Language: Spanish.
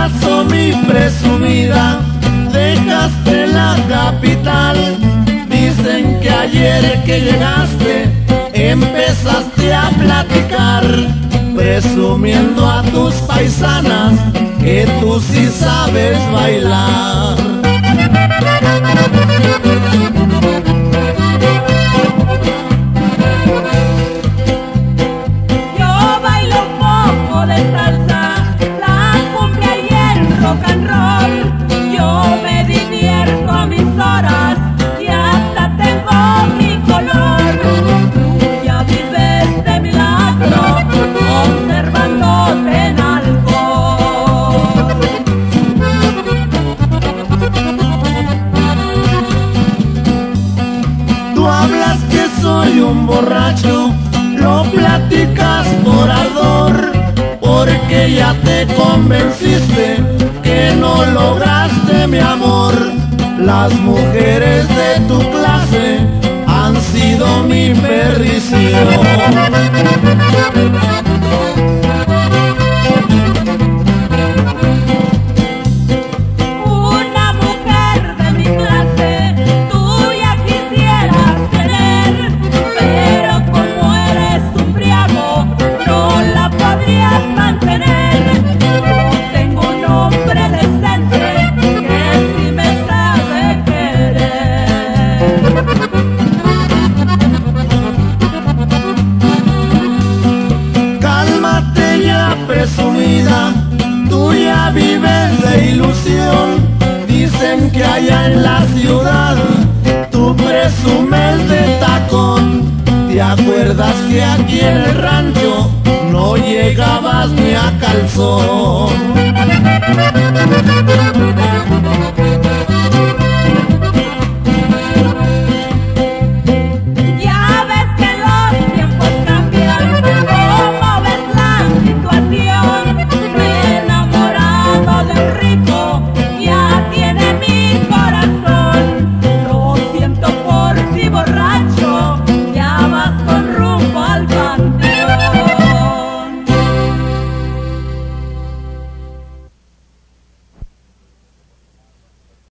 pasó, mi presumida? Dejaste la capital. Dicen que ayer que llegaste empezaste a platicar, presumiendo a tus paisanas que tú sí sabes bailar. Yo bailo un poco de salsa, la cumbia y el rock and roll. Yo me divierto a mis horas y hasta tengo mi color. Tú ya vives de milagro, observándote en algo. Tú hablas que soy un borracho, lo platicas por ardor, porque ya te convenciste que no lograste mi amor. Las mujeres de tu clase han sido mi perdición. Una mujer de mi clase tú ya quisieras tener, pero como eres un briago no la podrías mantener. Yo tengo un hombre decente que sí me sabe querer. Cálmate ya, presumida, tú ya vives de ilusión. Dicen que allá en la ciudad tú presumes de tacón. ¿Te acuerdas que aquí en el rancho no llegabas ni a calzón?